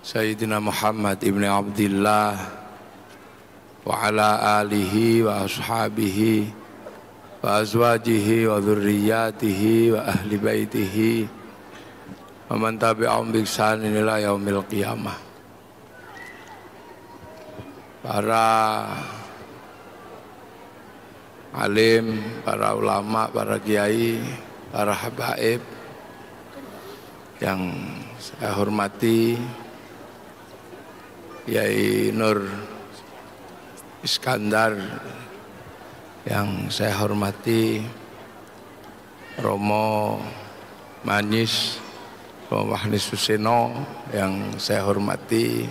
Sayyidina Muhammad ibn Abdillah wa ala alihi wa ashabihi wa azwajihi wa dhurriyyatihi wa ahli baitihi wa man tabi'ahum bi ihsanin ila yaumil qiyamah. Para alim, para ulama, para kiai, para habaib yang saya hormati, Kiai Nur Iskandar yang saya hormati, Romo Manis, Romo Mahnis Suseno yang saya hormati,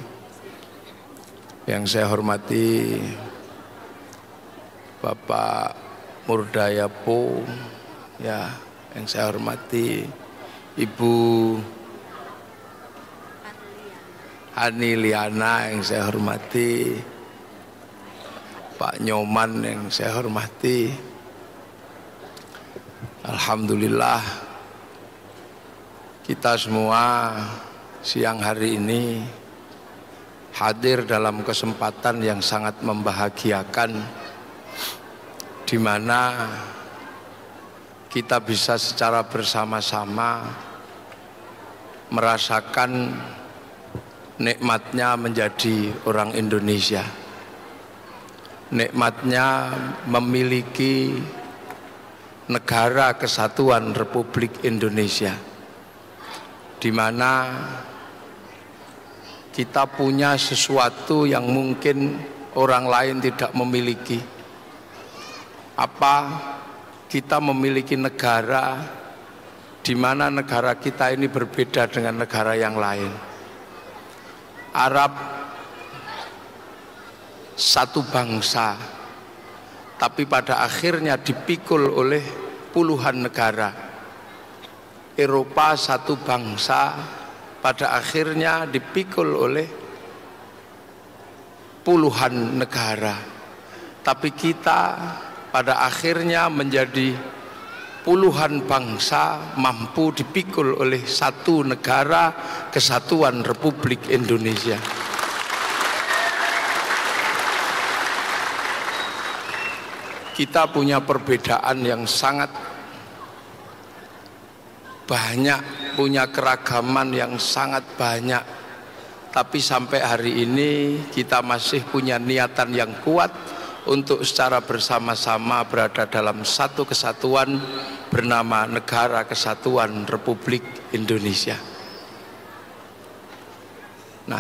Bapak Murdayapo ya, yang saya hormati Ibu Hani Liana yang saya hormati, Pak Nyoman yang saya hormati. Alhamdulillah kita semua siang hari ini hadir dalam kesempatan yang sangat membahagiakan, di mana kita bisa secara bersama-sama merasakan nikmatnya menjadi orang Indonesia, nikmatnya memiliki negara kesatuan Republik Indonesia, di mana kita punya sesuatu yang mungkin orang lain tidak memiliki. Apa? Kita memiliki negara di mana negara kita ini berbeda dengan negara yang lain. Arab satu bangsa, tapi pada akhirnya dipikul oleh puluhan negara. Eropa satu bangsa, pada akhirnya dipikul oleh puluhan negara. Tapi kita pada akhirnya menjadi puluhan bangsa mampu dipikul oleh satu negara kesatuan Republik Indonesia. Kita punya perbedaan yang sangat banyak, punya keragaman yang sangat banyak, tapi sampai hari ini kita masih punya niatan yang kuat untuk secara bersama-sama berada dalam satu kesatuan bernama Negara Kesatuan Republik Indonesia. Nah,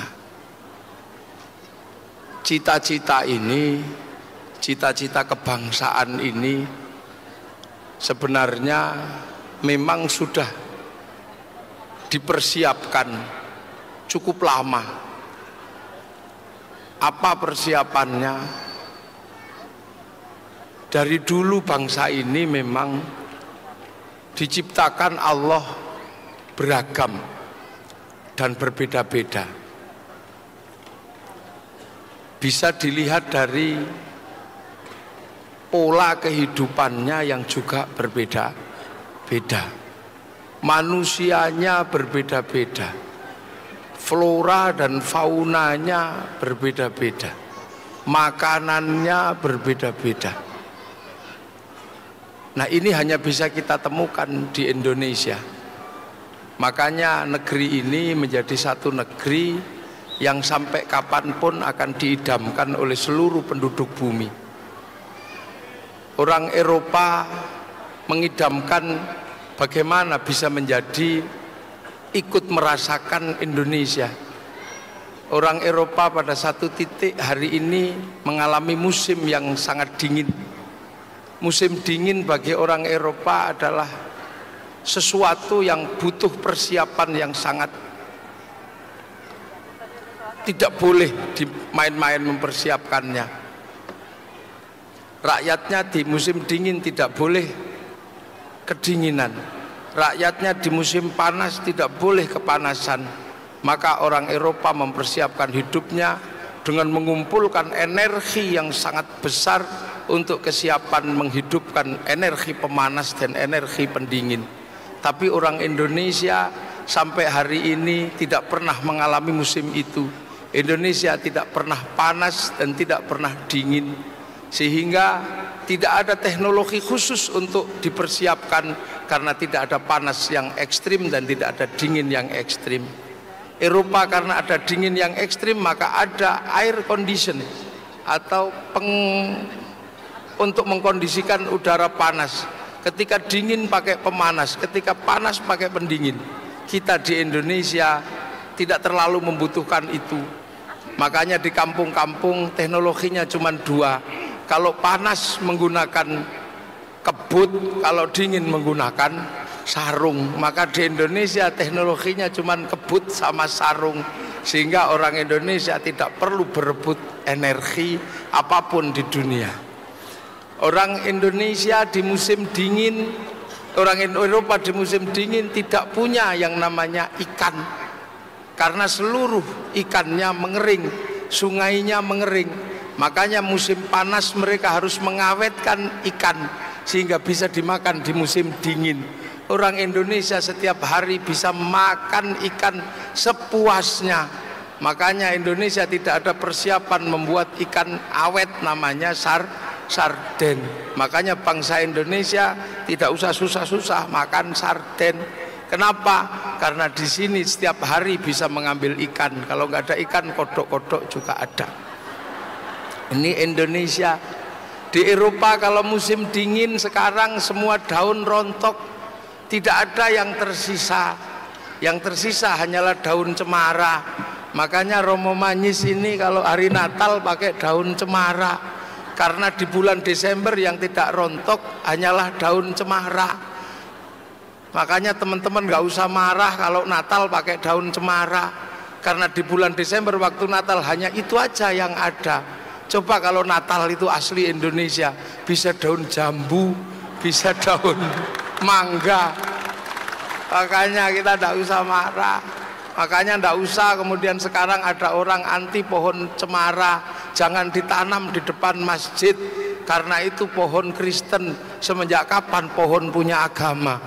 cita-cita ini, cita-cita kebangsaan ini sebenarnya memang sudah dipersiapkan cukup lama. Apa persiapannya? Dari dulu bangsa ini memang diciptakan Allah beragam dan berbeda-beda. Bisa dilihat dari pola kehidupannya yang juga berbeda-beda. Manusianya berbeda-beda. Flora dan faunanya berbeda-beda. Makanannya berbeda-beda. Nah, ini hanya bisa kita temukan di Indonesia. Makanya negeri ini menjadi satu negeri yang sampai kapanpun akan diidamkan oleh seluruh penduduk bumi. Orang Eropa mengidamkan bagaimana bisa menjadi ikut merasakan Indonesia. Orang Eropa pada satu titik hari ini mengalami musim yang sangat dingin. Musim dingin bagi orang Eropa adalah sesuatu yang butuh persiapan yang sangat, tidak boleh dimain-main mempersiapkannya. Rakyatnya di musim dingin tidak boleh kedinginan. Rakyatnya di musim panas tidak boleh kepanasan. Maka orang Eropa mempersiapkan hidupnya dengan mengumpulkan energi yang sangat besar untuk kesiapan menghidupkan energi pemanas dan energi pendingin. Tapi orang Indonesia sampai hari ini tidak pernah mengalami musim itu. Indonesia tidak pernah panas dan tidak pernah dingin, sehingga tidak ada teknologi khusus untuk dipersiapkan karena tidak ada panas yang ekstrim dan tidak ada dingin yang ekstrim. Eropa karena ada dingin yang ekstrim maka ada air condition atau untuk mengkondisikan udara panas. Ketika dingin pakai pemanas, ketika panas pakai pendingin. Kita di Indonesia tidak terlalu membutuhkan itu. Makanya di kampung-kampung teknologinya cuma dua. Kalau panas menggunakan kebut, kalau dingin menggunakan sarung. Maka di Indonesia teknologinya cuma kebut sama sarung, sehingga orang Indonesia tidak perlu berebut energi apapun di dunia. Orang Indonesia di musim dingin, orang Eropa di musim dingin tidak punya yang namanya ikan, karena seluruh ikannya mengering, sungainya mengering. Makanya musim panas mereka harus mengawetkan ikan sehingga bisa dimakan di musim dingin. Orang Indonesia setiap hari bisa makan ikan sepuasnya. Makanya Indonesia tidak ada persiapan membuat ikan awet, namanya sarden. Makanya bangsa Indonesia tidak usah susah-susah makan sarden. Kenapa? Karena di sini setiap hari bisa mengambil ikan. Kalau nggak ada ikan, kodok-kodok juga ada. Ini Indonesia. Di Eropa kalau musim dingin sekarang semua daun rontok, tidak ada yang tersisa. Yang tersisa hanyalah daun cemara. Makanya Romo Manis ini kalau hari Natal pakai daun cemara, karena di bulan Desember yang tidak rontok hanyalah daun cemara. Makanya teman-teman nggak usah marah kalau Natal pakai daun cemara, karena di bulan Desember waktu Natal hanya itu aja yang ada. Coba kalau Natal itu asli Indonesia, bisa daun jambu, bisa daun mangga. Makanya kita tidak usah marah. Makanya tidak usah kemudian sekarang ada orang anti pohon cemara, jangan ditanam di depan masjid, karena itu pohon Kristen. Semenjak kapan pohon punya agama?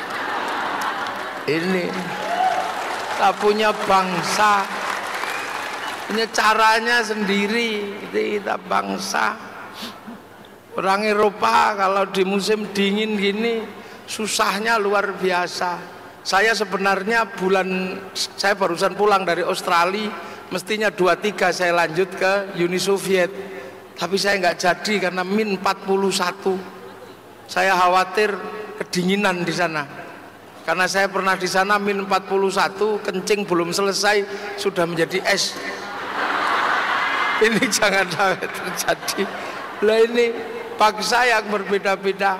Ini kita punya bangsa, punya caranya sendiri. Kita bangsa. Orang Eropa kalau di musim dingin gini susahnya luar biasa. Saya sebenarnya saya barusan pulang dari Australia, mestinya 23 saya lanjut ke Uni Soviet, tapi saya nggak jadi karena min 41. Saya khawatir kedinginan di sana, karena saya pernah di sana min 41, kencing belum selesai sudah menjadi es. Ini jangan sampai terjadi. Lah ini bangsa yang berbeda-beda.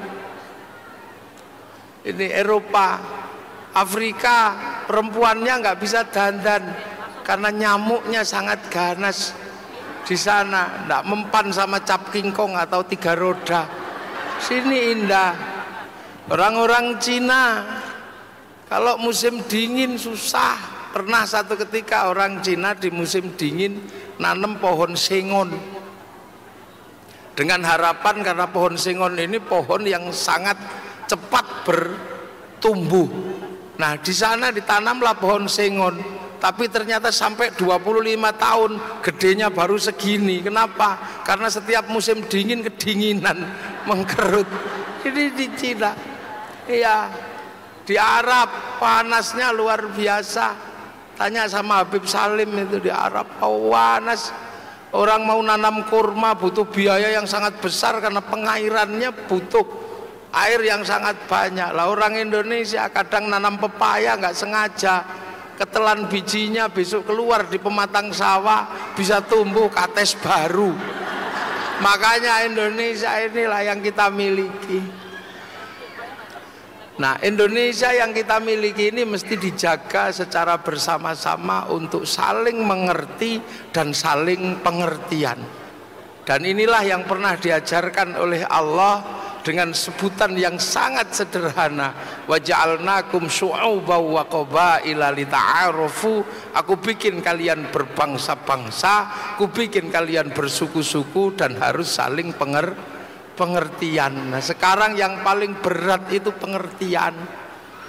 Ini Eropa, Afrika perempuannya nggak bisa dandan karena nyamuknya sangat ganas di sana, nggak mempan sama cap kingkong atau 3 roda. Sini indah. Orang-orang Cina kalau musim dingin susah. Pernah satu ketika orang Cina di musim dingin nanam pohon sengon dengan harapan, karena pohon sengon ini pohon yang sangat cepat bertumbuh. Nah di sana ditanamlah pohon sengon, tapi ternyata sampai 25 tahun gedenya baru segini. Kenapa? Karena setiap musim dingin kedinginan, mengkerut. Ini di Cina, iya. Di Arab panasnya luar biasa. Tanya sama Habib Salim itu di Arab, panas. Orang mau nanam kurma butuh biaya yang sangat besar karena pengairannya butuh air yang sangat banyak. Lah orang Indonesia kadang nanam pepaya nggak sengaja, ketelan bijinya besok keluar di pematang sawah bisa tumbuh kates baru. Makanya Indonesia inilah yang kita miliki. Nah Indonesia yang kita miliki ini mesti dijaga secara bersama-sama untuk saling mengerti dan saling pengertian. Dan inilah yang pernah diajarkan oleh Allah dengan sebutan yang sangat sederhana, waja'alnakum syu'uban wa qabaila lita'arufu. Aku bikin kalian berbangsa-bangsa, aku bikin kalian bersuku-suku dan harus saling pengertian. Nah sekarang yang paling berat itu pengertian.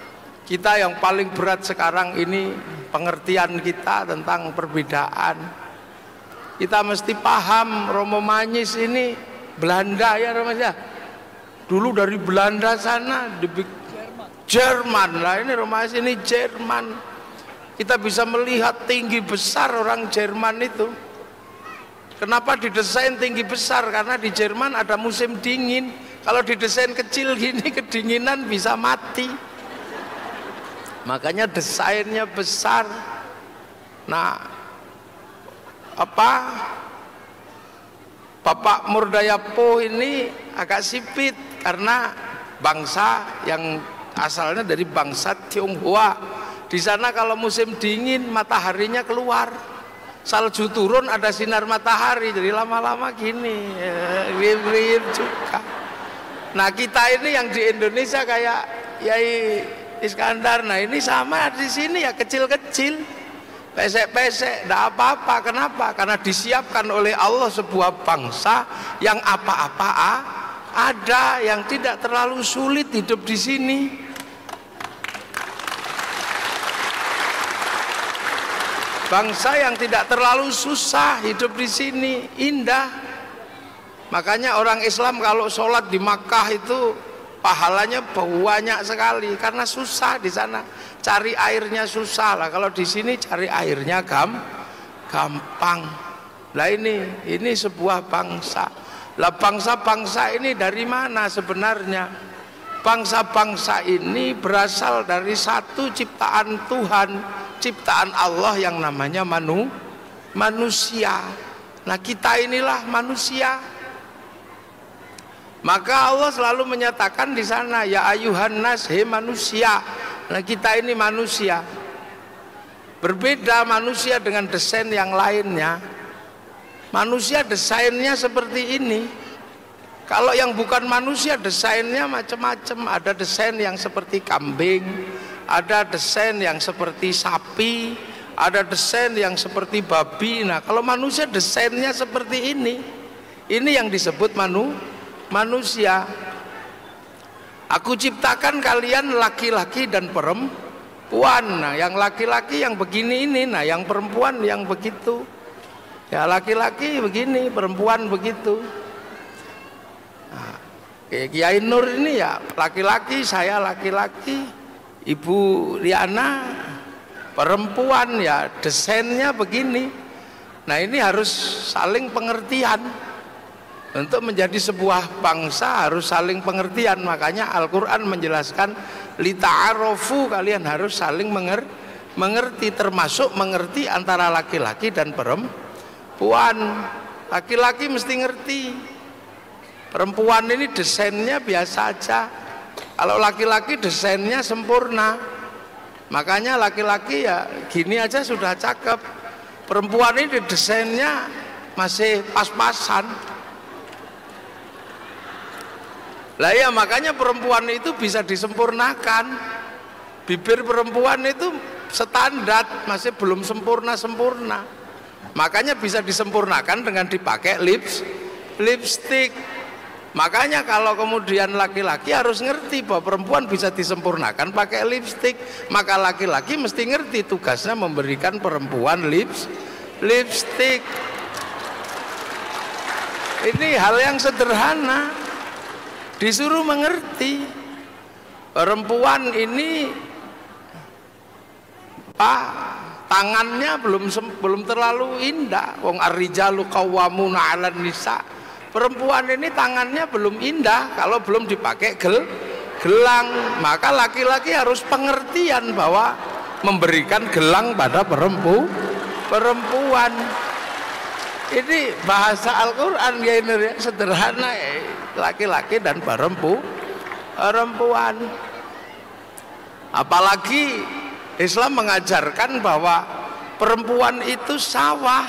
Kita yang paling berat sekarang ini pengertian kita tentang perbedaan. Kita mesti paham Romo Manyis ini Belanda ya Romo ya. Dulu dari Belanda sana Jerman lah, ini Romo Manyis ini Jerman. Kita bisa melihat tinggi besar orang Jerman itu. Kenapa didesain tinggi besar? Karena di Jerman ada musim dingin. Kalau didesain kecil gini kedinginan bisa mati. Makanya desainnya besar. Nah, Bapak Murdayapo ini agak sipit karena bangsa yang asalnya dari bangsa Tionghoa. Di sana kalau musim dingin mataharinya keluar, salju turun ada sinar matahari, jadi lama-lama gini riuh juga. Nah kita ini yang di Indonesia kayak Yai Iskandar, nah ini sama di sini ya kecil-kecil, pesek-pesek, tidak apa-apa. Kenapa? Karena disiapkan oleh Allah sebuah bangsa yang apa-apa ada, yang tidak terlalu sulit hidup di sini. Bangsa yang tidak terlalu susah hidup di sini, indah. Makanya orang Islam kalau sholat di Makkah itu pahalanya banyak sekali karena susah di sana, cari airnya susah lah. Kalau di sini cari airnya gampang. Lah ini sebuah bangsa. Lah bangsa-bangsa ini dari mana sebenarnya? Bangsa-bangsa ini berasal dari satu ciptaan Tuhan, ciptaan Allah yang namanya manusia. Nah kita inilah manusia. Maka Allah selalu menyatakan di sana, ya ayuhan nas, hei manusia. Nah kita ini manusia. Berbeda manusia dengan desain yang lainnya. Manusia desainnya seperti ini. Kalau yang bukan manusia desainnya macam-macam. Ada desain yang seperti kambing, ada desain yang seperti sapi, ada desain yang seperti babi. Nah kalau manusia desainnya seperti ini yang disebut manusia. Aku ciptakan kalian laki-laki dan perempuan. Nah yang laki-laki yang begini ini, nah yang perempuan yang begitu. Ya laki-laki begini, perempuan begitu. Nah, Kiai Nur ini ya laki-laki, saya laki-laki, Ibu Riana perempuan, ya desainnya begini. Nah ini harus saling pengertian. Untuk menjadi sebuah bangsa harus saling pengertian. Makanya Al-Quran menjelaskan lita'arofu, kalian harus saling mengerti, termasuk mengerti antara laki-laki dan perempuan. Laki-laki mesti ngerti, perempuan ini desainnya biasa aja. Kalau laki-laki desainnya sempurna. Makanya laki-laki ya gini aja sudah cakep. Perempuan ini desainnya masih pas-pasan. Lah ya makanya perempuan itu bisa disempurnakan. Bibir perempuan itu standar, masih belum sempurna. Makanya bisa disempurnakan dengan dipakai lipstick. Makanya kalau kemudian laki-laki harus ngerti bahwa perempuan bisa disempurnakan pakai lipstick, maka laki-laki mesti ngerti tugasnya memberikan perempuan lipstick. Ini hal yang sederhana. Disuruh mengerti. Perempuan ini tangannya belum terlalu indah. Wong ar-rijalu qawwamuna 'alan nisa. Perempuan ini tangannya belum indah kalau belum dipakai gelang. Maka laki-laki harus pengertian bahwa memberikan gelang pada perempuan. Ini bahasa Al-Quran ya, ini sederhana, laki-laki dan perempuan. Apalagi Islam mengajarkan bahwa perempuan itu sawah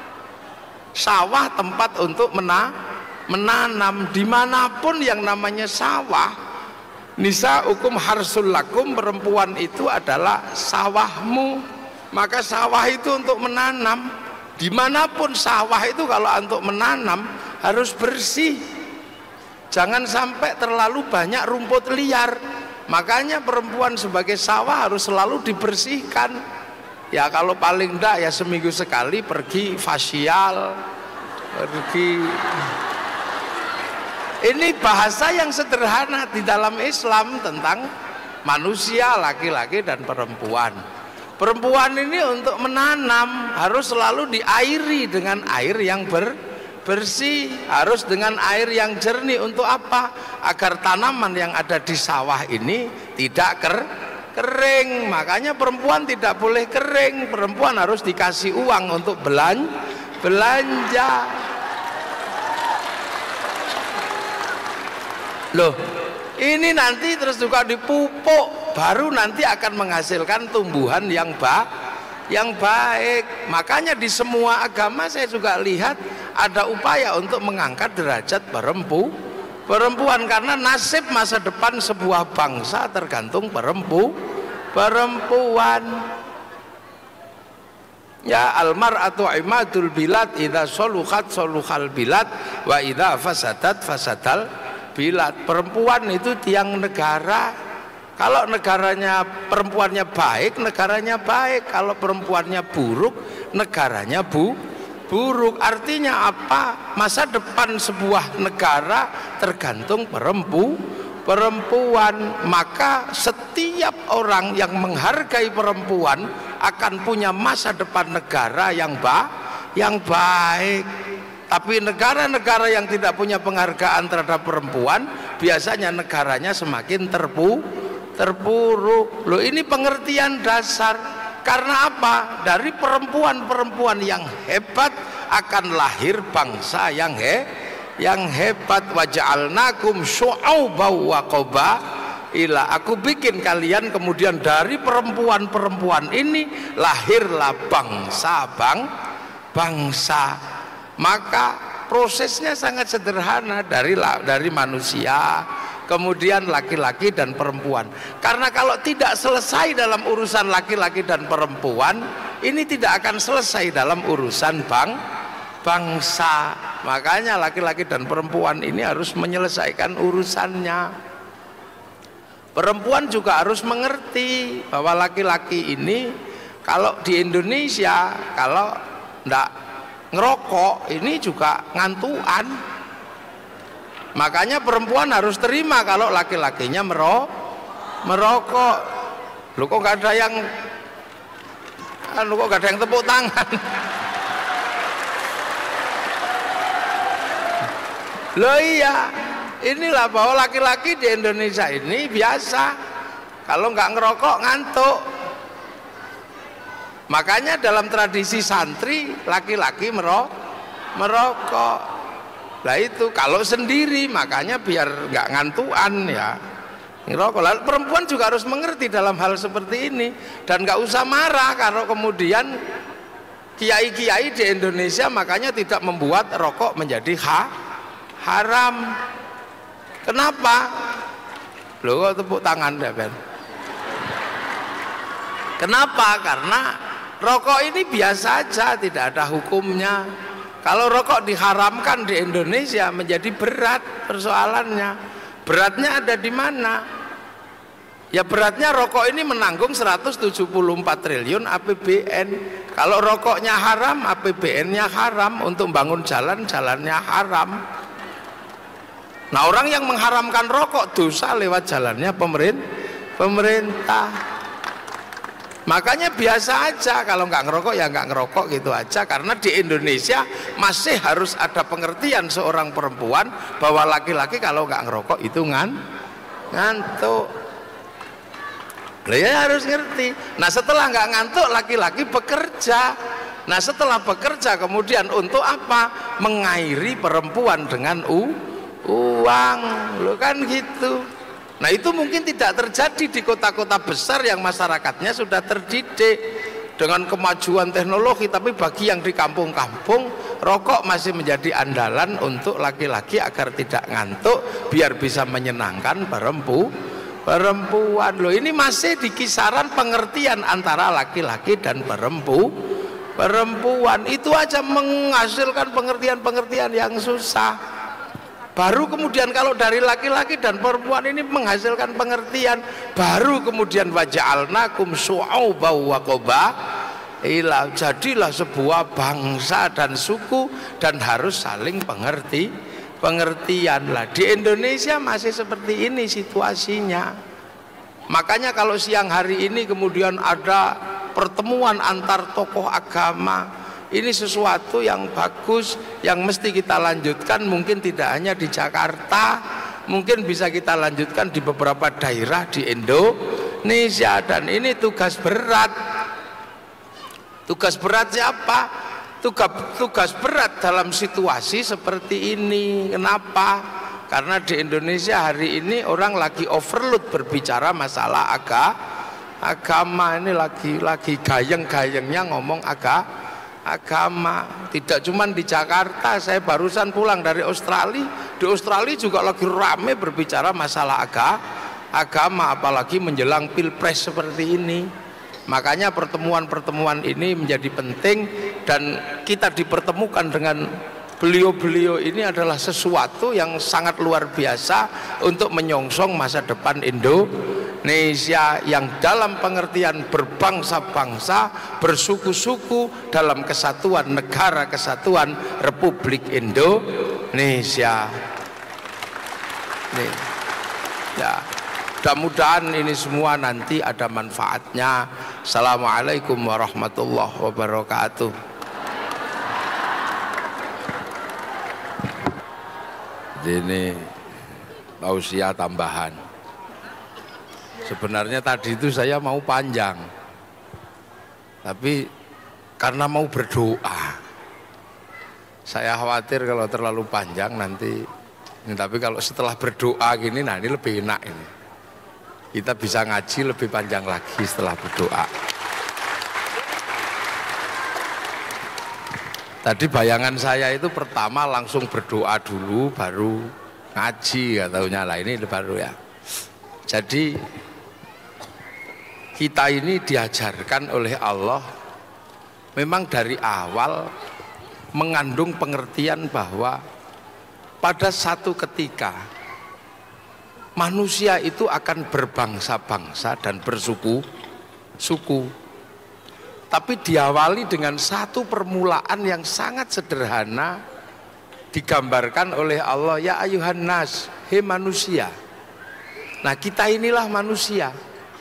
tempat untuk menanam. Dimanapun yang namanya sawah, nisaukum harsul lakum, perempuan itu adalah sawahmu. Maka sawah itu untuk menanam. Dimanapun sawah itu kalau untuk menanam harus bersih. Jangan sampai terlalu banyak rumput liar. Makanya perempuan sebagai sawah harus selalu dibersihkan. Ya kalau paling enggak ya seminggu sekali pergi facial, pergi. Ini bahasa yang sederhana di dalam Islam tentang manusia laki-laki dan perempuan. Perempuan ini untuk menanam harus selalu diairi dengan air yang bersih, harus dengan air yang jernih. Untuk apa? Agar tanaman yang ada di sawah ini tidak kering. Makanya perempuan tidak boleh kering. Perempuan harus dikasih uang untuk belanja. Loh, ini nanti terus juga dipupuk, baru nanti akan menghasilkan tumbuhan yang baik. Makanya di semua agama saya juga lihat ada upaya untuk mengangkat derajat perempuan, karena nasib masa depan sebuah bangsa tergantung perempuan. Ya, almar'atu imadul bilad, idza soluhat soluhal bilad wa idza fasadat fasadal bilad. Perempuan itu tiang negara. Kalau negaranya perempuannya baik, negaranya baik. Kalau perempuannya buruk, negaranya buruk. Artinya apa? Masa depan sebuah negara tergantung perempuan. Maka setiap orang yang menghargai perempuan akan punya masa depan negara yang baik. Tapi negara-negara yang tidak punya penghargaan terhadap perempuan, biasanya negaranya semakin terpuruk. Loh, ini pengertian dasar. Karena apa? Dari perempuan-perempuan yang hebat akan lahir bangsa yang hebat. Waja'alnakum syu'aubaw wa qabaila. Aku bikin kalian, kemudian dari perempuan-perempuan ini lahirlah bangsa. Maka prosesnya sangat sederhana, dari manusia, kemudian laki-laki dan perempuan. Karena kalau tidak selesai dalam urusan laki-laki dan perempuan, ini tidak akan selesai dalam urusan bangsa. Makanya laki-laki dan perempuan ini harus menyelesaikan urusannya. Perempuan juga harus mengerti bahwa laki-laki ini, kalau di Indonesia, kalau enggak ngerokok ini juga ngantuan. Makanya perempuan harus terima kalau laki-lakinya merokok. Lu kok gak ada yang tepuk tangan? Loh iya, inilah bahwa laki-laki di Indonesia ini biasa kalau nggak ngerokok ngantuk. Makanya dalam tradisi santri laki-laki merokok. Lah itu kalau sendiri, makanya biar nggak ngantuan ya ngerokok. Lalu perempuan juga harus mengerti dalam hal seperti ini, dan nggak usah marah kalau kemudian kiai-kiai di Indonesia makanya tidak membuat rokok menjadi haram. Kenapa? Loh, kok tepuk tangan ya Ben? Kenapa? Karena rokok ini biasa saja, tidak ada hukumnya. Kalau rokok diharamkan di Indonesia menjadi berat persoalannya. Beratnya ada di mana? Ya beratnya rokok ini menanggung 174 triliun APBN. Kalau rokoknya haram, APBN-nya haram. Untuk bangun jalan-jalannya haram. Nah, orang yang mengharamkan rokok dosa lewat jalannya pemerintah. Makanya biasa aja, kalau nggak ngerokok ya nggak ngerokok gitu aja. Karena di Indonesia masih harus ada pengertian seorang perempuan bahwa laki-laki kalau nggak ngerokok itu ngantuk. Ya harus ngerti. Nah, setelah nggak ngantuk, laki-laki bekerja. Nah, setelah bekerja kemudian untuk apa? Mengairi perempuan dengan uang. Lo kan gitu. Nah, itu mungkin tidak terjadi di kota-kota besar yang masyarakatnya sudah terdidik dengan kemajuan teknologi. Tapi bagi yang di kampung-kampung, rokok masih menjadi andalan untuk laki-laki agar tidak ngantuk, biar bisa menyenangkan perempuan. Loh, ini masih di kisaran pengertian antara laki-laki dan perempuan. Itu aja menghasilkan pengertian-pengertian yang susah. baru kemudian kalau dari laki-laki dan perempuan ini menghasilkan pengertian, baru kemudian waja'alnakum syu'uban wa qabaila, jadilah sebuah bangsa dan suku dan harus saling pengertian lah. Di Indonesia masih seperti ini situasinya. Makanya kalau siang hari ini kemudian ada pertemuan antar tokoh agama, ini sesuatu yang bagus yang mesti kita lanjutkan, mungkin tidak hanya di Jakarta, mungkin bisa kita lanjutkan di beberapa daerah di Indonesia. Dan ini tugas berat. Tugas berat siapa? Tugas berat dalam situasi seperti ini. Kenapa? Karena di Indonesia hari ini orang lagi overload berbicara masalah agama. Ini lagi gayeng-gayengnya ngomong agama. Tidak cuma di Jakarta, saya barusan pulang dari Australia. Di Australia juga lagi rame berbicara masalah agama, apalagi menjelang pilpres seperti ini. Makanya pertemuan-pertemuan ini menjadi penting, dan kita dipertemukan dengan beliau-beliau ini adalah sesuatu yang sangat luar biasa untuk menyongsong masa depan Indonesia yang dalam pengertian berbangsa-bangsa, bersuku-suku dalam kesatuan negara kesatuan Republik Indonesia. Nih, ya, mudah-mudahan ini semua nanti ada manfaatnya. Assalamualaikum warahmatullahi wabarakatuh. Ini tausiah tambahan. Sebenarnya tadi itu saya mau panjang, tapi karena mau berdoa, saya khawatir kalau terlalu panjang nanti. Tapi kalau setelah berdoa gini, nah ini lebih enak ini. Kita bisa ngaji lebih panjang lagi setelah berdoa. Tadi bayangan saya itu pertama langsung berdoa dulu baru ngaji, katanya lah, ini baru ya. Jadi kita ini diajarkan oleh Allah memang dari awal mengandung pengertian bahwa pada satu ketika manusia itu akan berbangsa-bangsa dan bersuku-suku. Tapi diawali dengan satu permulaan yang sangat sederhana, digambarkan oleh Allah, ya ayuhan nas, hei manusia. Nah, kita inilah manusia.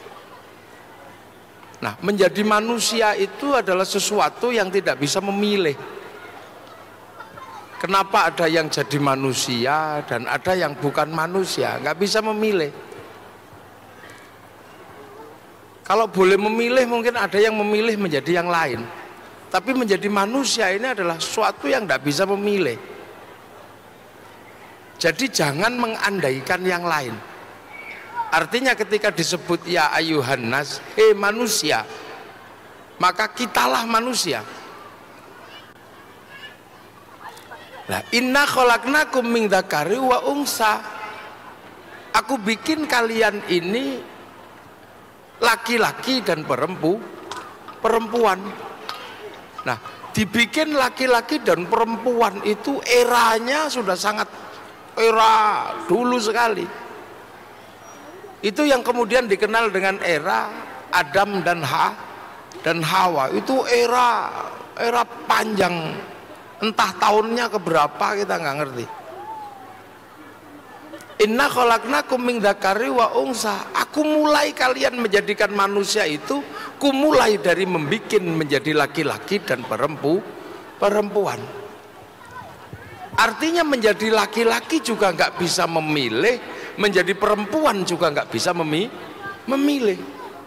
Nah, menjadi manusia itu adalah sesuatu yang tidak bisa memilih. Kenapa ada yang jadi manusia dan ada yang bukan manusia? Nggak bisa memilih. Kalau boleh memilih, mungkin ada yang memilih menjadi yang lain. Tapi menjadi manusia ini adalah sesuatu yang tidak bisa memilih. Jadi jangan mengandaikan yang lain. Artinya ketika disebut ya ayuhan nas, hei manusia, maka kitalah manusia. Nah, inna khalaqnakum min dzakari wa unsa. Aku bikin kalian ini laki-laki dan perempuan. Nah, dibikin laki-laki dan perempuan itu eranya sudah sangat era dulu sekali. Itu yang kemudian dikenal dengan era Adam dan Hawa. Itu era panjang, entah tahunnya keberapa kita nggak ngerti. Inna khalaqnakum min dzakari wa unsa. Aku mulai kalian menjadikan manusia itu, ku mulai dari membikin menjadi laki-laki dan perempuan. Artinya menjadi laki-laki juga nggak bisa memilih, menjadi perempuan juga nggak bisa memilih.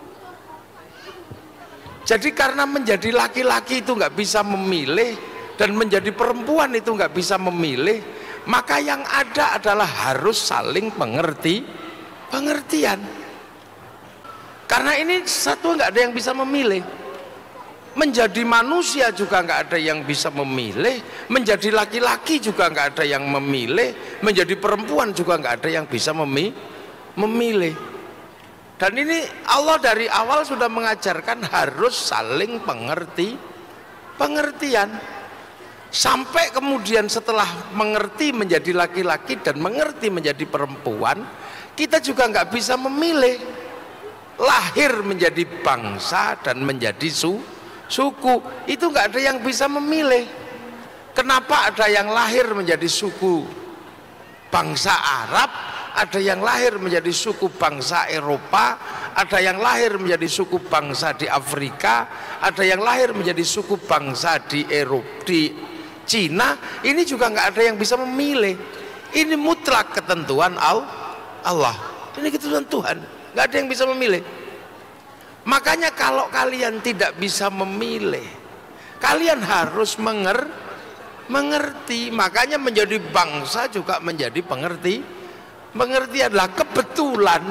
Jadi karena menjadi laki-laki itu nggak bisa memilih dan menjadi perempuan itu nggak bisa memilih, maka yang ada adalah harus saling pengertian. Karena ini satu nggak ada yang bisa memilih. Menjadi manusia juga nggak ada yang bisa memilih, menjadi laki-laki juga nggak ada yang memilih, menjadi perempuan juga nggak ada yang bisa memilih. Dan ini Allah dari awal sudah mengajarkan harus saling pengertian. Sampai kemudian setelah mengerti menjadi laki-laki dan mengerti menjadi perempuan, kita juga nggak bisa memilih. Lahir menjadi bangsa dan menjadi suku, itu nggak ada yang bisa memilih. Kenapa ada yang lahir menjadi suku bangsa Arab, ada yang lahir menjadi suku bangsa Eropa, ada yang lahir menjadi suku bangsa di Afrika, ada yang lahir menjadi suku bangsa di Eropa, di Cina. Ini juga nggak ada yang bisa memilih. Ini mutlak ketentuan Allah. Ini ketentuan Tuhan, nggak ada yang bisa memilih. Makanya kalau kalian tidak bisa memilih, kalian harus mengerti. Makanya menjadi bangsa juga menjadi mengerti adalah kebetulan.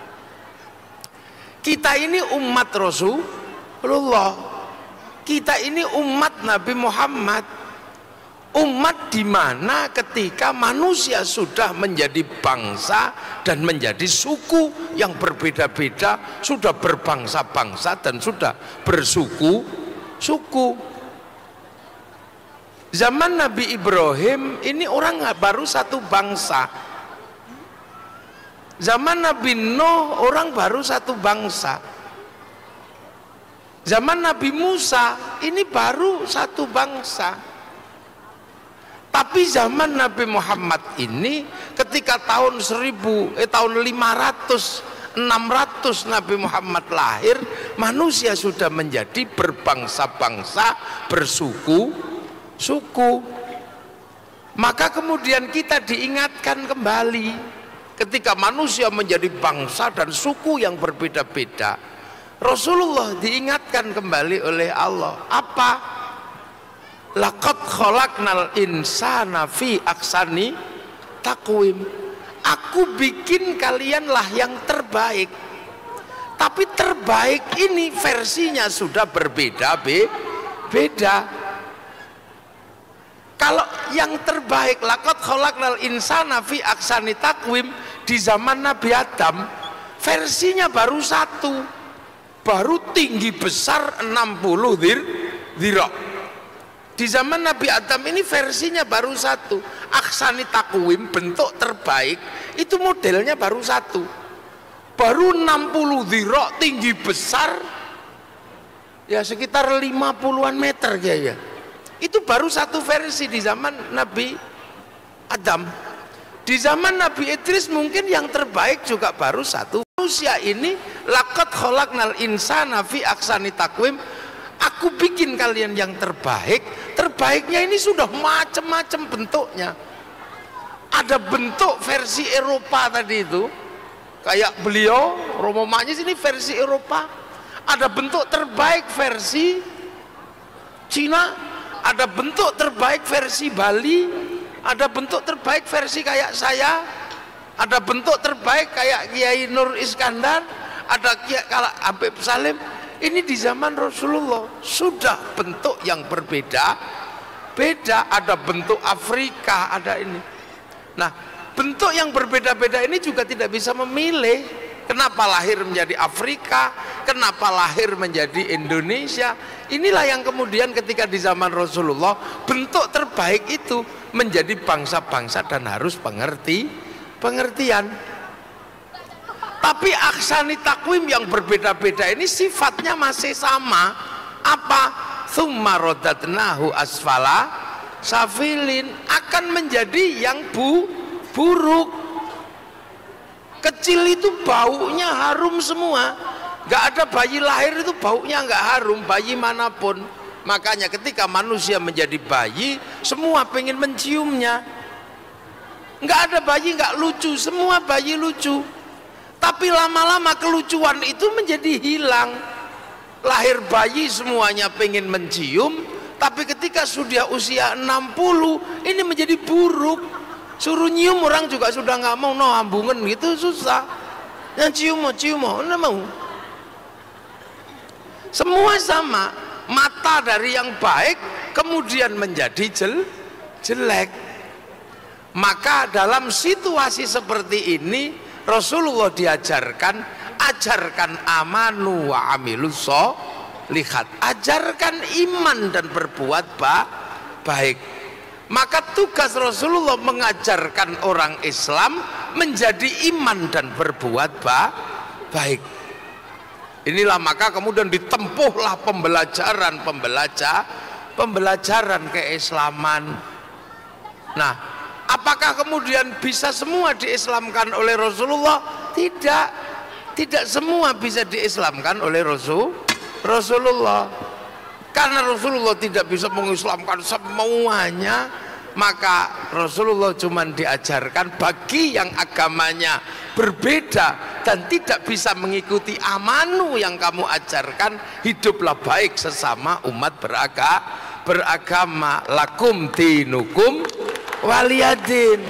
Kita ini umat Rasulullah, kita ini umat Nabi Muhammad, umat di mana ketika manusia sudah menjadi bangsa dan menjadi suku yang berbeda-beda, sudah berbangsa-bangsa dan sudah bersuku-suku. Zaman Nabi Ibrahim ini orang baru satu bangsa. Zaman Nabi Nuh orang baru satu bangsa. Zaman Nabi Musa ini baru satu bangsa. Tapi zaman Nabi Muhammad ini ketika tahun 500 600 Nabi Muhammad lahir, manusia sudah menjadi berbangsa-bangsa, bersuku-suku. Maka kemudian kita diingatkan kembali ketika manusia menjadi bangsa dan suku yang berbeda-beda. Rasulullah diingatkan kembali oleh Allah. Apa? Laqad khalaqnal insana fi ahsani taqwim. Aku bikin kalianlah yang terbaik. Tapi terbaik ini versinya sudah berbeda-beda. Kalau yang terbaik laqad khalaqnal insana fi ahsani taqwim di zaman Nabi Adam, versinya baru satu, baru tinggi besar 60 dhira. Di zaman Nabi Adam ini versinya baru satu, ahsani taqwim, bentuk terbaik itu modelnya baru satu, baru 60 dhira, tinggi besar ya sekitar 50-an meter ya. Itu baru satu versi di zaman Nabi Adam. Di zaman Nabi Idris mungkin yang terbaik juga baru satu. Manusia ini laqad khalaqnal insana fi ahsani taqwim. Aku bikin kalian yang terbaik. Terbaiknya ini sudah macam-macam bentuknya. Ada bentuk versi Eropa tadi itu, kayak beliau Romo Magnis ini versi Eropa. Ada bentuk terbaik versi Cina, ada bentuk terbaik versi Bali, ada bentuk terbaik versi kayak saya, ada bentuk terbaik kayak Kiai Nur Iskandar, ada Kiai Habib Salim. Ini di zaman Rasulullah sudah bentuk yang berbeda-beda. Ada bentuk Afrika, ada ini. Nah, bentuk yang berbeda-beda ini juga tidak bisa memilih. Kenapa lahir menjadi Afrika, kenapa lahir menjadi Indonesia. Inilah yang kemudian ketika di zaman Rasulullah bentuk terbaik itu menjadi bangsa-bangsa dan harus pengertian. Tapi ahsani takwim yang berbeda-beda ini sifatnya masih sama. Apa? Tsumma radadnahu asfala safilin, akan menjadi yang buruk. Kecil itu baunya harum semua. Gak ada bayi lahir itu baunya gak harum, bayi manapun. Makanya ketika manusia menjadi bayi, semua pengen menciumnya. Gak ada bayi gak lucu, semua bayi lucu. Tapi lama-lama kelucuan itu menjadi hilang. Lahir bayi semuanya pengen mencium, tapi ketika sudah usia 60 ini menjadi buruk. Suruh nyium orang juga sudah nggak mau, no hambungan gitu susah. Yang cium nggak mau. Semua sama, mata dari yang baik kemudian menjadi jelek. Maka dalam situasi seperti ini Rasulullah ajarkan amanu wa amilus sholihat, ajarkan iman dan berbuat baik. Maka tugas Rasulullah mengajarkan orang Islam menjadi iman dan berbuat baik. Inilah maka kemudian ditempuhlah pembelajaran keislaman. Nah, apakah kemudian bisa semua diislamkan oleh Rasulullah? Tidak semua bisa diislamkan oleh Rasulullah. Karena Rasulullah tidak bisa mengislamkan semuanya, maka Rasulullah cuma diajarkan bagi yang agamanya berbeda dan tidak bisa mengikuti amanu yang kamu ajarkan, hiduplah baik sesama umat beragama. Lakum dinukum waliyadin.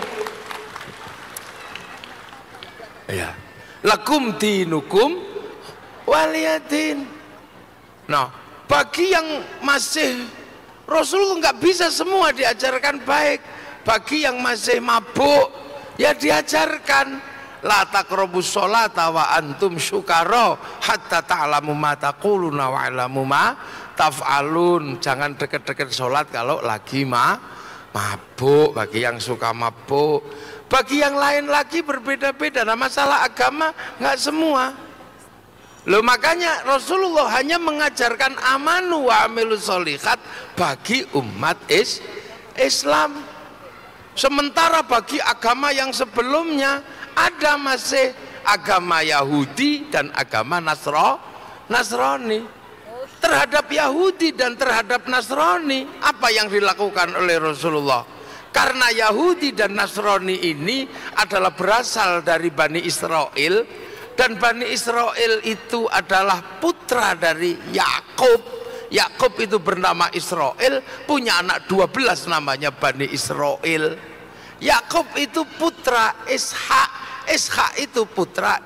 Ya, lakum dinukum waliyadin. Nah, bagi yang masih Rasulullah nggak bisa semua diajarkan baik. Bagi yang masih mabuk ya diajarkan la taqrabus sholata wa antum syukara hatta ta'lamu ma taquluna wa alamu ma taf'alun. Jangan deket-deket sholat kalau lagi mabuk. Bagi yang suka mabuk, bagi yang lain lagi berbeda-beda. Nah, masalah agama nggak semua. Loh, makanya Rasulullah hanya mengajarkan amanu wa amilus sholihat bagi umat Islam. Sementara bagi agama yang sebelumnya ada masih agama Yahudi dan agama Nasrani. Terhadap Yahudi dan terhadap Nasrani, apa yang dilakukan oleh Rasulullah? Karena Yahudi dan Nasrani ini adalah berasal dari Bani Israel, dan Bani Israel itu adalah putra dari Yakub. Yakub itu bernama Israel, punya anak 12 namanya Bani Israel. Yakub itu putra Ishak, Ishak itu putra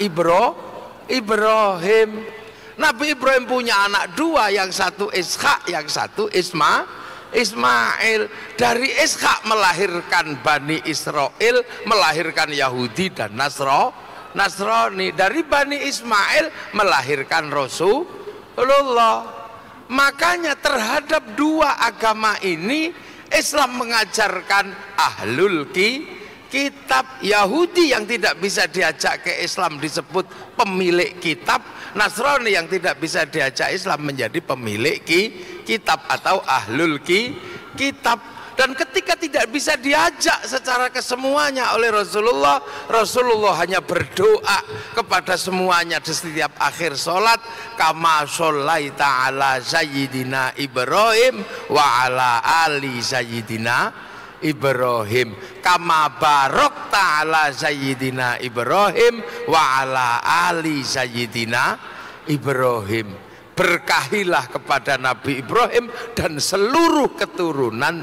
Ibrahim. Nabi Ibrahim punya anak 2, yang satu Ishak, yang satu Ismail. Dari Ishak melahirkan Bani Israel, melahirkan Yahudi dan Nasrani. Dari Bani Ismail melahirkan Rasulullah. Makanya terhadap dua agama ini Islam mengajarkan ahlul kitab. Yahudi yang tidak bisa diajak ke Islam disebut pemilik kitab. Nasrani yang tidak bisa diajak Islam menjadi pemilik kitab atau ahlul kitab. Dan ketika tidak bisa diajak secara kesemuanya oleh Rasulullah, Rasulullah hanya berdoa kepada semuanya di setiap akhir sholat, kama sholaita ala sayyidina Ibrahim wa ala ali sayyidina Ibrahim, kama barokta ala sayyidina Ibrahim wa ala ali sayyidina Ibrahim. Berkahilah kepada Nabi Ibrahim dan seluruh keturunan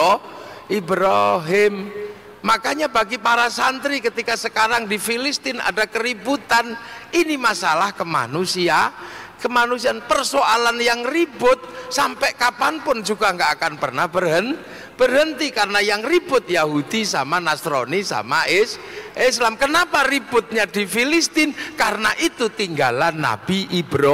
Ibrahim. Makanya bagi para santri ketika sekarang di Filistin ada keributan, ini masalah kemanusiaan, persoalan yang ribut sampai kapanpun juga nggak akan pernah berhenti, karena yang ribut Yahudi sama Nasrani sama Islam. Kenapa ributnya di Filistin? Karena itu tinggalan Nabi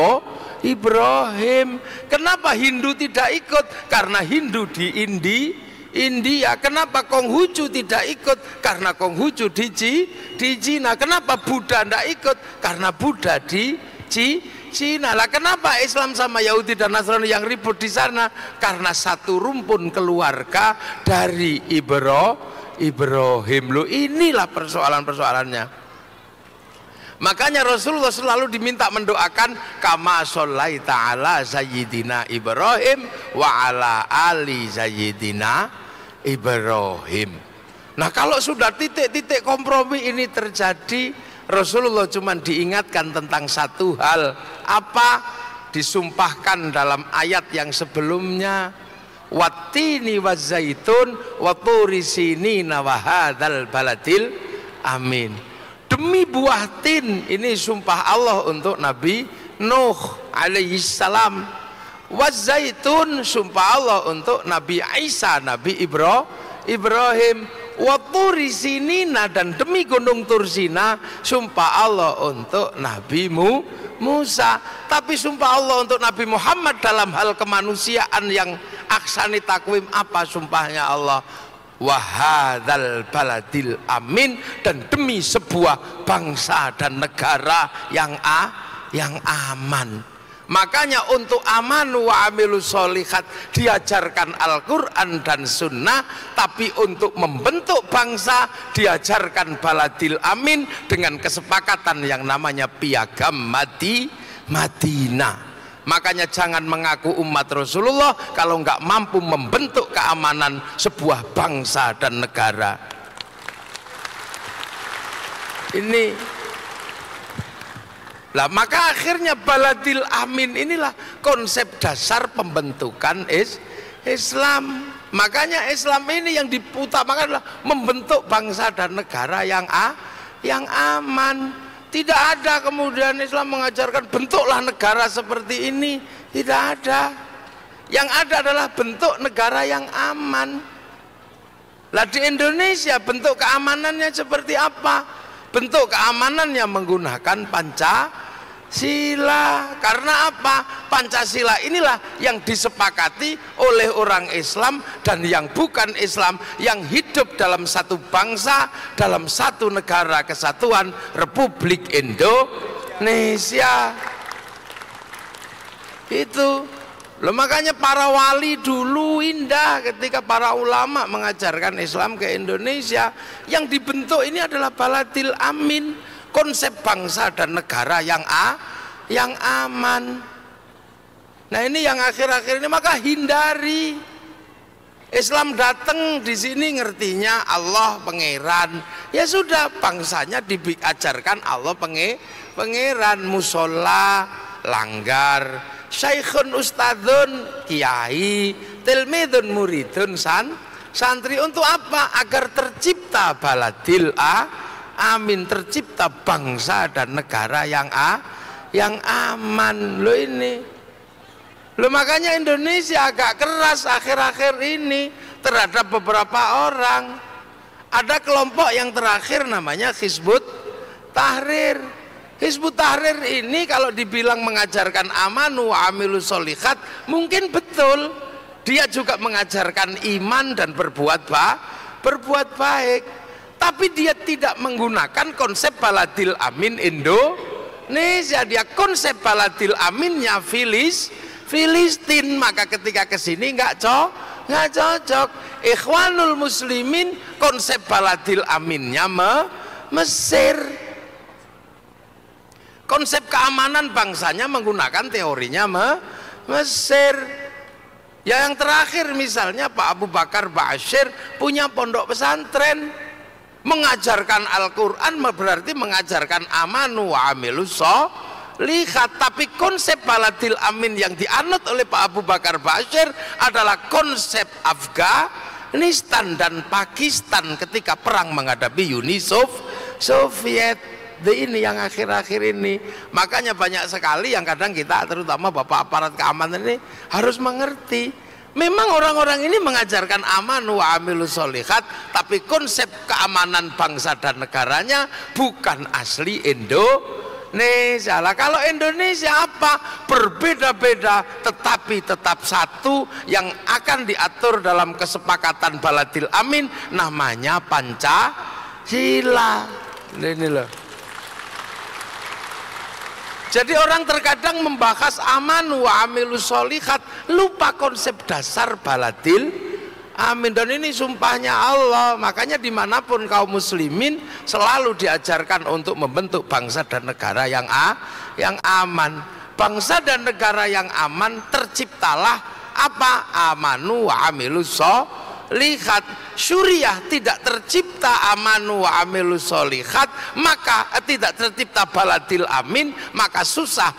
Ibrahim. Kenapa Hindu tidak ikut? Karena Hindu di India. Kenapa Konghucu tidak ikut? Karena Konghucu di Cina. Kenapa Buddha tidak ikut? Karena Buddha di Cina. Lah kenapa Islam sama Yahudi dan Nasrani yang ribut di sana? Karena satu rumpun keluarga dari Ibrahim. Loh, inilah persoalannya. Makanya Rasulullah selalu diminta mendoakan kama sholaita ala sayyidina Ibrahim wa ala ali sayyidina Ibrahim. Nah, kalau sudah titik-titik kompromi ini terjadi, Rasulullah cuma diingatkan tentang satu hal. Apa? Disumpahkan dalam ayat yang sebelumnya, wattini wazzaitun wa turi sinina wa hadzal baladil amin. Demi buah tin, ini sumpah Allah untuk Nabi Nuh alaihi salam. Wazzaitun, sumpah Allah untuk Nabi Isa, Nabi Ibrahim. Wa turi sinina, dan demi gunung Tursina, sumpah Allah untuk Nabi Musa. Tapi sumpah Allah untuk Nabi Muhammad dalam hal kemanusiaan yang ahsani takwim. Apa sumpahnya Allah? Wahadzal baladil amin, dan demi sebuah bangsa dan negara yang aman. Makanya untuk amanu wa amilus sholihat diajarkan Al-Quran dan Sunnah, tapi untuk membentuk bangsa diajarkan baladil amin dengan kesepakatan yang namanya piagam Madinah. Makanya jangan mengaku umat Rasulullah kalau nggak mampu membentuk keamanan sebuah bangsa dan negara. Ini lah, maka akhirnya baladil amin inilah konsep dasar pembentukan Islam. Makanya Islam ini yang diutamakan adalah membentuk bangsa dan negara yang aman. Tidak ada kemudian Islam mengajarkan bentuklah negara seperti ini. Tidak ada. Yang ada adalah bentuk negara yang aman. Lah di Indonesia bentuk keamanannya seperti apa? Bentuk keamanannya menggunakan Pancasila. Karena apa? Pancasila inilah yang disepakati oleh orang Islam dan yang bukan Islam, yang hidup dalam satu bangsa, dalam satu negara kesatuan Republik Indonesia. Itu loh, makanya para wali dulu indah ketika para ulama mengajarkan Islam ke Indonesia. Yang dibentuk ini adalah baladil amin, konsep bangsa dan negara yang aman. Nah ini yang akhir-akhir ini, maka hindari. Islam datang di sini ngertinya Allah pangeran, ya sudah, bangsanya diajarkan Allah pangeran. Musola langgar, syaikhun ustadzun kiai, tilmidun muridun santri. Untuk apa? Agar tercipta baladil amin, tercipta bangsa dan negara yang aman. Loh ini loh, makanya Indonesia agak keras akhir-akhir ini terhadap beberapa orang. Ada kelompok yang terakhir namanya Hizbut Tahrir. Hizbut Tahrir ini kalau dibilang mengajarkan amanu wa amilus sholihat, mungkin betul. Dia juga mengajarkan iman dan berbuat baik. Tapi dia tidak menggunakan konsep baladil amin Indonesia. Dia konsep baladil aminnya Filistin. Maka ketika kesini nggak cocok. Ikhwanul Muslimin konsep baladil aminnya Mesir. Konsep keamanan bangsanya menggunakan teorinya Mesir. Ya, yang terakhir misalnya Pak Abu Bakar Ba'asyir punya pondok pesantren, mengajarkan Al-Quran, berarti mengajarkan amanu wa amilus sholihat. Tapi konsep baladil amin yang dianut oleh Pak Abu Bakar Ba'asyir adalah konsep Afghanistan dan Pakistan ketika perang menghadapi Uni Soviet. Ini yang akhir-akhir ini. Makanya banyak sekali yang kadang kita, terutama bapak aparat keamanan ini, harus mengerti. Memang orang-orang ini mengajarkan amanu wa amilus sholihat, tapi konsep keamanan bangsa dan negaranya bukan asli Indonesia. Lah kalau Indonesia apa? Berbeda-beda tetapi tetap satu yang akan diatur dalam kesepakatan baladil amin, namanya Pancasila. Ini loh. Jadi orang terkadang membahas amanu wa amilus sholihat, lupa konsep dasar baladil amin. Dan ini sumpahnya Allah. Makanya dimanapun kaum muslimin selalu diajarkan untuk membentuk bangsa dan negara yang aman. Bangsa dan negara yang aman terciptalah apa? Amanu wa amilus sholihat. Syuriah tidak tercipta amanu wa amilus sholihat, maka tidak tercipta baladil amin, maka susah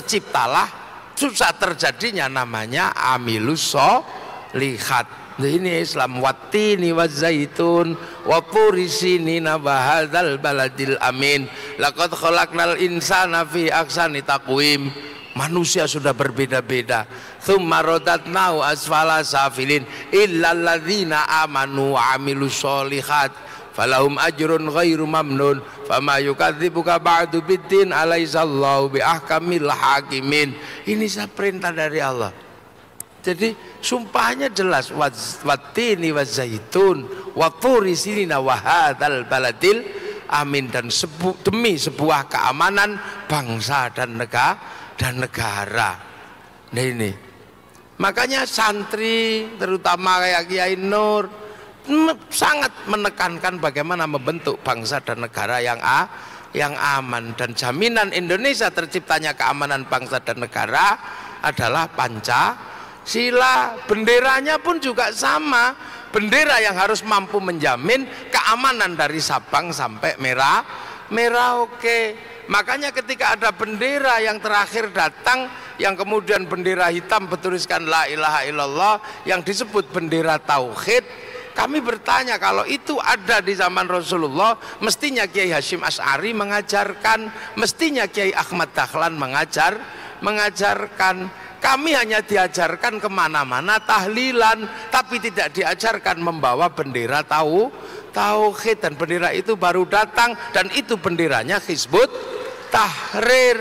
terjadinya namanya amilus sholihat. Nah, ini Islam. Wattini wazaitun wa turi sinina wa hadzal baladil amin laqad khalaqnal insana fi ahsani taqwim. Manusia sudah berbeda-beda. Tsumma radatnahu asfala safilin illal ladzina amanu wa amilus sholihat falahum ajrun ghairu mamnun fama yukadzibuka ba'du biddin alaisallahu biahkamil hakimin. Ini perintah dari Allah. Jadi sumpahnya jelas, wattini wazaitun watturi sinina wa hadzal baladil amin, dan demi sebuah keamanan bangsa dan negara. Nah ini makanya santri terutama kayak Kiai Nur sangat menekankan bagaimana membentuk bangsa dan negara yang aman, dan jaminan Indonesia terciptanya keamanan bangsa dan negara adalah Pancasila. Benderanya pun juga sama, bendera yang harus mampu menjamin keamanan dari Sabang sampai Merauke. Makanya ketika ada bendera yang terakhir datang, yang kemudian bendera hitam bertuliskan la ilaha illallah, yang disebut bendera tauhid, kami bertanya, kalau itu ada di zaman Rasulullah, mestinya Kiai Hasyim Asy'ari mengajarkan, mestinya Kiai Ahmad Dahlan mengajarkan. Kami hanya diajarkan kemana-mana tahlilan, tapi tidak diajarkan membawa bendera tauhid, dan bendera itu baru datang, dan itu benderanya Hizbut Tahrir.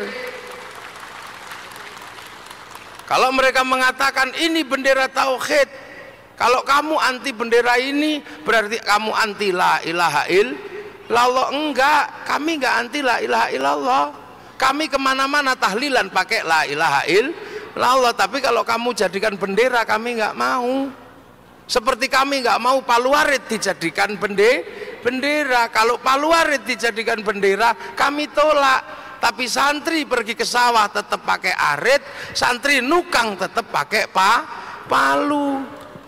Kalau mereka mengatakan ini bendera tauhid, kalau kamu anti bendera ini berarti kamu anti la ilaha illallah. Enggak, kami enggak anti la ilaha illallah. Kami kemana-mana tahlilan pakai la ilaha illallah. Tapi kalau kamu jadikan bendera, kami enggak mau. Seperti kami enggak mau Palu Arit dijadikan bendera. Kalau Palu Arit dijadikan bendera, kami tolak. Tapi santri pergi ke sawah tetap pakai arit, santri nukang tetap pakai palu.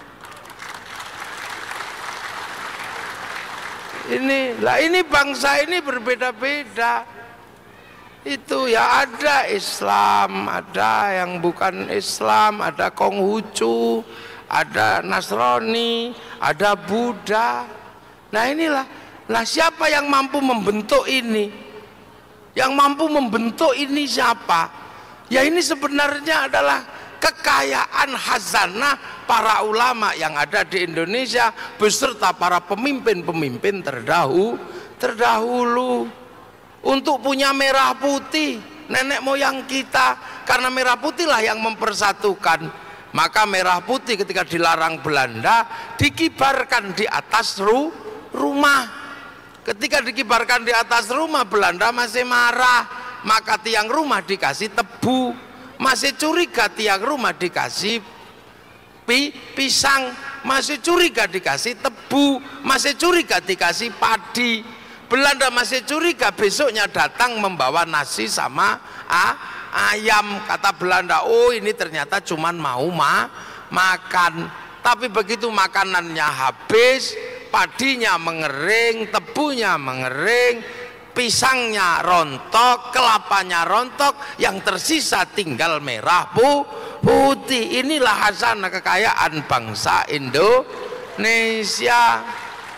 Ini bangsa ini berbeda-beda. Itu ya, ada Islam, ada yang bukan Islam, ada Konghucu, ada Nasrani, ada Buddha. Nah inilah, siapa yang mampu membentuk ini? Yang mampu membentuk ini siapa? Ya ini sebenarnya adalah kekayaan khazanah para ulama yang ada di Indonesia beserta para pemimpin-pemimpin terdahulu. Untuk punya merah putih nenek moyang kita, karena merah putihlah yang mempersatukan. Maka merah putih ketika dilarang Belanda dikibarkan di atas rumah. Ketika dikibarkan di atas rumah, Belanda masih marah, maka tiang rumah dikasih tebu. Masih curiga tiang rumah dikasih pisang, masih curiga dikasih tebu, masih curiga dikasih padi. Belanda masih curiga, besoknya datang membawa nasi sama ayam. Kata Belanda, oh ini ternyata cuman mau makan. Tapi begitu makanannya habis, padinya mengering, tebunya mengering, pisangnya rontok, kelapanya rontok, yang tersisa tinggal merah putih. Inilah khazanah kekayaan bangsa Indonesia.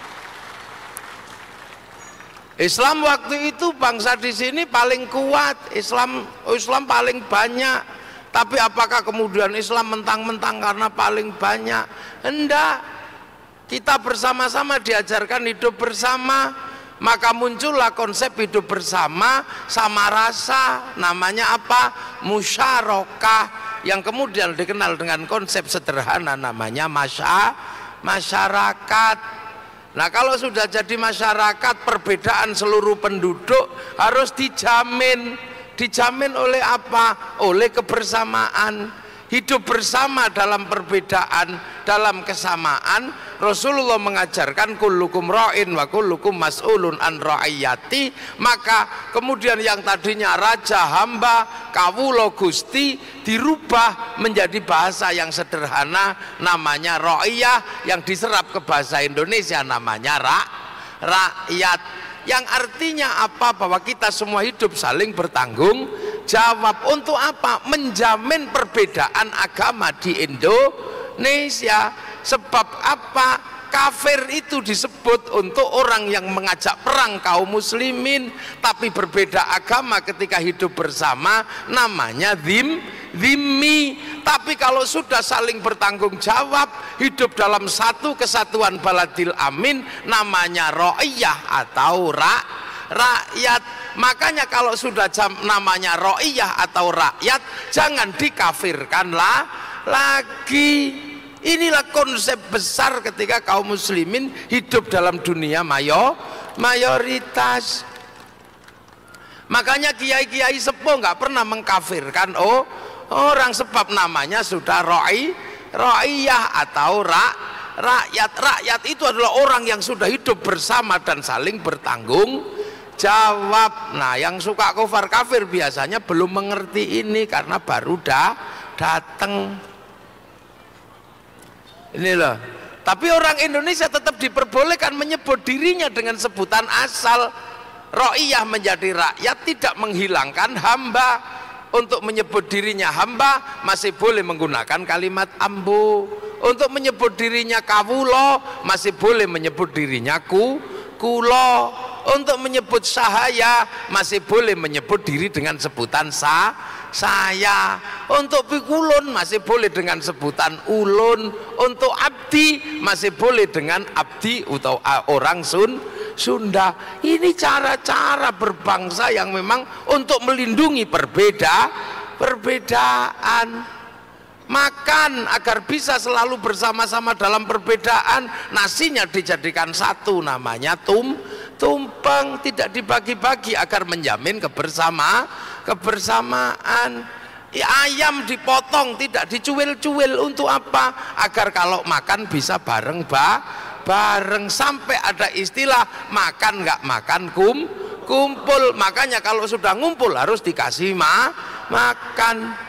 Islam waktu itu bangsa di sini paling kuat, Islam paling banyak. Tapi apakah kemudian Islam mentang-mentang karena paling banyak? Enggak. Kita bersama-sama diajarkan hidup bersama, maka muncullah konsep hidup bersama sama rasa, namanya apa? Musyarakah, yang kemudian dikenal dengan konsep sederhana namanya masyarakat. Nah kalau sudah jadi masyarakat, perbedaan seluruh penduduk harus dijamin. Dijamin oleh apa? Oleh kebersamaan. Hidup bersama dalam perbedaan, dalam kesamaan. Rasulullah mengajarkan kullukum ra'in wa kullukum mas'ulun an ra'iyati. Maka kemudian yang tadinya raja, hamba, kawula, gusti dirubah menjadi bahasa yang sederhana namanya ra'iyah, yang diserap ke bahasa Indonesia namanya rakyat. Yang artinya apa? Bahwa kita semua hidup saling bertanggung jawab. Untuk apa? Menjamin perbedaan agama di Indonesia. Sebab apa? Kafir itu disebut untuk orang yang mengajak perang kaum muslimin, tapi berbeda agama ketika hidup bersama namanya dhimmi. Tapi kalau sudah saling bertanggung jawab, hidup dalam satu kesatuan baladil amin, namanya ra'iyah atau rakyat. Makanya kalau sudah namanya ra'iyah atau rakyat, jangan dikafirkan lagi. Inilah konsep besar ketika kaum muslimin hidup dalam dunia mayoritas. Makanya kiai-kiai sepuh nggak pernah mengkafirkan orang, sebab namanya sudah ra'iyah atau rakyat. Rakyat itu adalah orang yang sudah hidup bersama dan saling bertanggung jawab. Nah, yang suka kufar kafir biasanya belum mengerti ini karena baru datang. Ini loh. Tapi orang Indonesia tetap diperbolehkan menyebut dirinya dengan sebutan asal. Ra'iyah menjadi rakyat tidak menghilangkan hamba. Untuk menyebut dirinya hamba masih boleh menggunakan kalimat ambu. Untuk menyebut dirinya kawulo masih boleh menyebut dirinya kulo. Untuk menyebut sahaya masih boleh menyebut diri dengan sebutan saya. Untuk pikulun masih boleh dengan sebutan ulun. Untuk abdi masih boleh dengan abdi atau orang Sunda. Ini cara-cara berbangsa yang memang untuk melindungi perbedaan. Makan agar bisa selalu bersama-sama dalam perbedaan, nasinya dijadikan satu, namanya tumpeng, tidak dibagi-bagi agar menjamin kebersamaan. Ayam dipotong, tidak dicuil-cuil, untuk apa? Agar kalau makan bisa bareng sampai ada istilah makan nggak makan kumpul. Makanya kalau sudah ngumpul harus dikasih makan.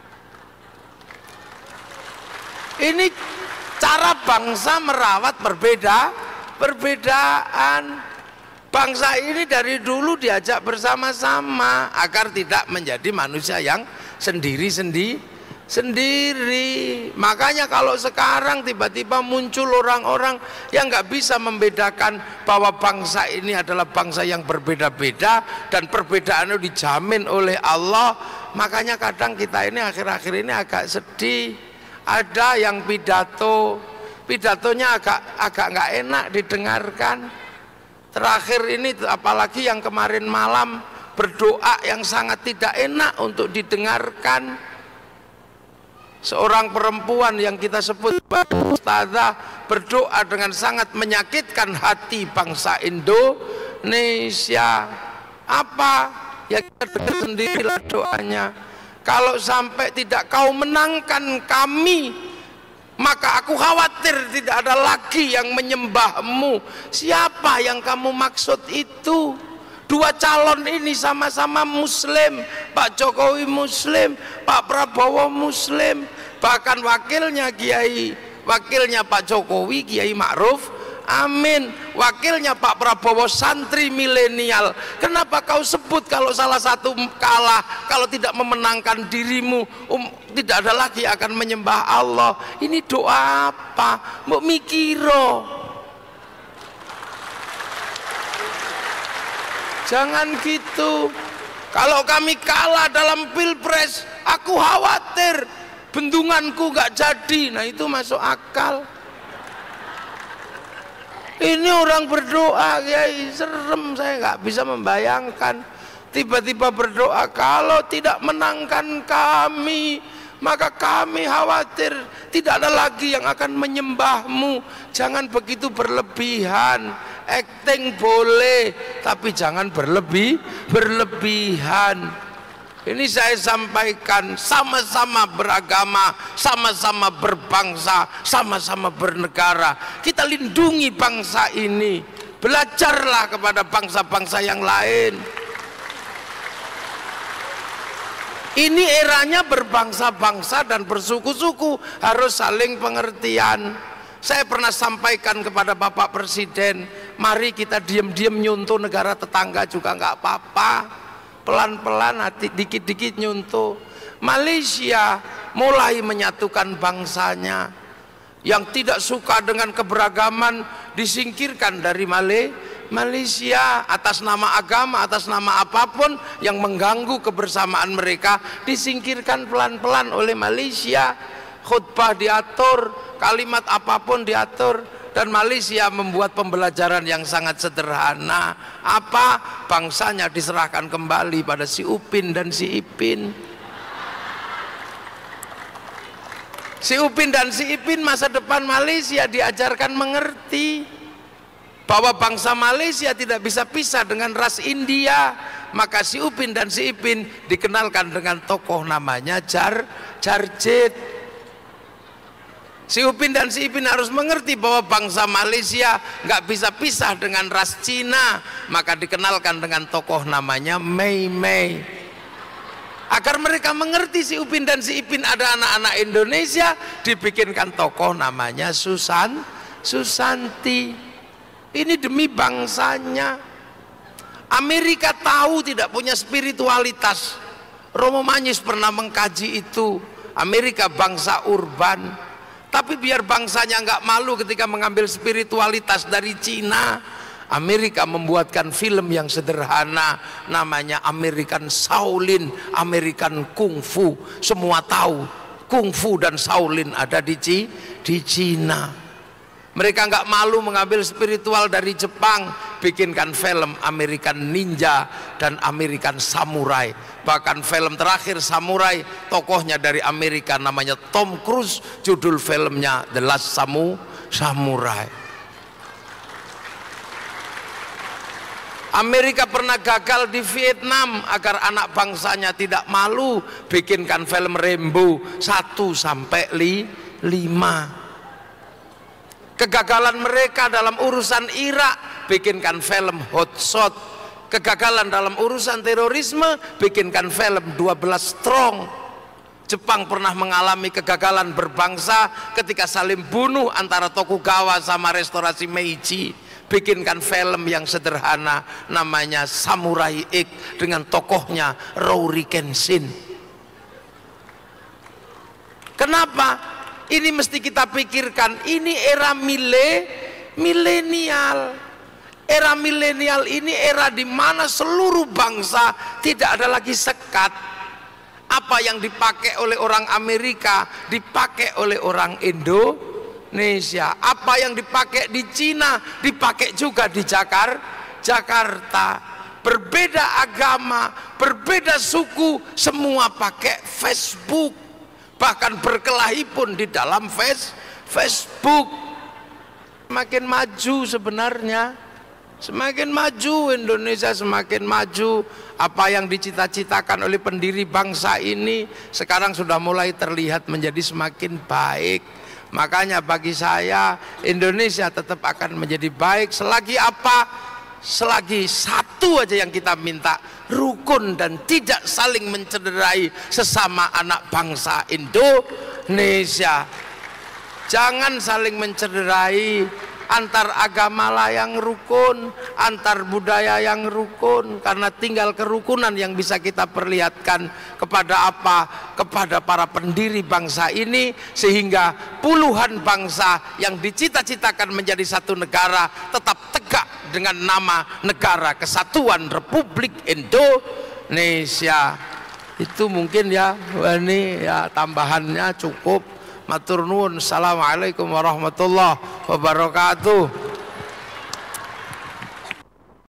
Ini cara bangsa merawat perbedaan. Bangsa ini dari dulu diajak bersama-sama agar tidak menjadi manusia yang sendiri. Makanya kalau sekarang tiba-tiba muncul orang-orang yang nggak bisa membedakan bahwa bangsa ini adalah bangsa yang berbeda-beda dan perbedaannya dijamin oleh Allah, makanya kadang kita ini akhir-akhir ini agak sedih. Ada yang pidatonya agak nggak enak didengarkan. Terakhir ini apalagi yang kemarin malam berdoa yang sangat tidak enak untuk didengarkan. Seorang perempuan yang kita sebut ustazah berdoa dengan sangat menyakitkan hati bangsa Indonesia. Apa? Ya kita dengar sendirilah doanya. Kalau sampai tidak kau menangkan kami, maka aku khawatir tidak ada lagi yang menyembahmu. Siapa yang kamu maksud itu? Dua calon ini sama-sama muslim. Pak Jokowi muslim, Pak Prabowo muslim. Bahkan wakilnya Pak Jokowi, Kiai Ma'ruf Amin, wakilnya Pak Prabowo santri milenial. Kenapa kau sebut kalau salah satu kalah, kalau tidak memenangkan dirimu, tidak ada lagi akan menyembah Allah? Ini doa apa? Mbok mikiro. Jangan gitu. Kalau kami kalah dalam pilpres, aku khawatir bendunganku nggak jadi. Nah itu masuk akal. Ini orang berdoa, ya serem, saya nggak bisa membayangkan. Tiba-tiba berdoa, kalau tidak menangkan kami, maka kami khawatir tidak ada lagi yang akan menyembahmu. Jangan begitu berlebihan. Acting boleh, tapi jangan berlebihan. Ini saya sampaikan, sama-sama beragama, sama-sama berbangsa, sama-sama bernegara. Kita lindungi bangsa ini. Belajarlah kepada bangsa-bangsa yang lain. Ini eranya berbangsa-bangsa dan bersuku-suku, harus saling pengertian. Saya pernah sampaikan kepada Bapak Presiden, mari kita diam-diam nyuntuh negara tetangga juga nggak apa-apa. Pelan-pelan, dikit-dikit nyuntuh. Malaysia mulai menyatukan bangsanya. Yang tidak suka dengan keberagaman disingkirkan dari Malaysia atas nama agama, atas nama apapun yang mengganggu kebersamaan mereka disingkirkan pelan-pelan oleh Malaysia. Khutbah diatur, kalimat apapun diatur. Dan Malaysia membuat pembelajaran yang sangat sederhana. Apa? Bangsanya diserahkan kembali pada si Upin dan si Ipin. Si Upin dan si Ipin masa depan Malaysia diajarkan mengerti bahwa bangsa Malaysia tidak bisa pisah dengan ras India. Maka si Upin dan si Ipin dikenalkan dengan tokoh namanya Jarjit. Si Upin dan si Ipin harus mengerti bahwa bangsa Malaysia nggak bisa pisah dengan ras Cina. Maka dikenalkan dengan tokoh namanya Mei Mei. Agar mereka mengerti si Upin dan si Ipin ada anak-anak Indonesia, dibikinkan tokoh namanya Susanti. Ini demi bangsanya. Amerika tahu tidak punya spiritualitas. Romo Manyius pernah mengkaji itu. Amerika bangsa urban, tapi biar bangsanya nggak malu ketika mengambil spiritualitas dari Cina, Amerika membuatkan film yang sederhana namanya American Shaolin, American Kung Fu. Semua tahu Kung Fu dan Shaolin ada di Cina. Mereka nggak malu mengambil spiritual dari Jepang, bikinkan film American Ninja dan American Samurai. Bahkan film terakhir Samurai, tokohnya dari Amerika namanya Tom Cruise, judul filmnya The Last Samurai. Amerika pernah gagal di Vietnam agar anak bangsanya tidak malu, bikinkan film Rambo 1 sampai 5. Kegagalan mereka dalam urusan Irak, bikinkan film Hot Shot. Kegagalan dalam urusan terorisme, bikinkan film 12 Strong. Jepang pernah mengalami kegagalan berbangsa ketika saling bunuh antara Tokugawa sama restorasi Meiji. Bikinkan film yang sederhana namanya Samurai X dengan tokohnya Rory Kenshin. Kenapa? Ini mesti kita pikirkan. Ini era milenial. Era milenial ini era di mana seluruh bangsa tidak ada lagi sekat. Apa yang dipakai oleh orang Amerika dipakai oleh orang Indonesia. Apa yang dipakai di Cina dipakai juga di Jakarta. Berbeda agama, berbeda suku, semua pakai Facebook. Bahkan berkelahi pun di dalam Facebook. Semakin maju sebenarnya, semakin maju Indonesia, semakin maju. Apa yang dicita-citakan oleh pendiri bangsa ini sekarang sudah mulai terlihat menjadi semakin baik. Makanya bagi saya Indonesia tetap akan menjadi baik selagi apa? Selagi satu aja yang kita minta, rukun dan tidak saling mencederai sesama anak bangsa Indonesia. Jangan saling mencederai. Antar agama lah yang rukun, antar budaya yang rukun, karena tinggal kerukunan yang bisa kita perlihatkan kepada apa? Kepada para pendiri bangsa ini, sehingga puluhan bangsa yang dicita-citakan menjadi satu negara tetap tegak dengan nama Negara Kesatuan Republik Indonesia. Itu mungkin ya, ini ya tambahannya cukup. Matur nuwun. Assalamualaikum warahmatullahi wabarakatuh.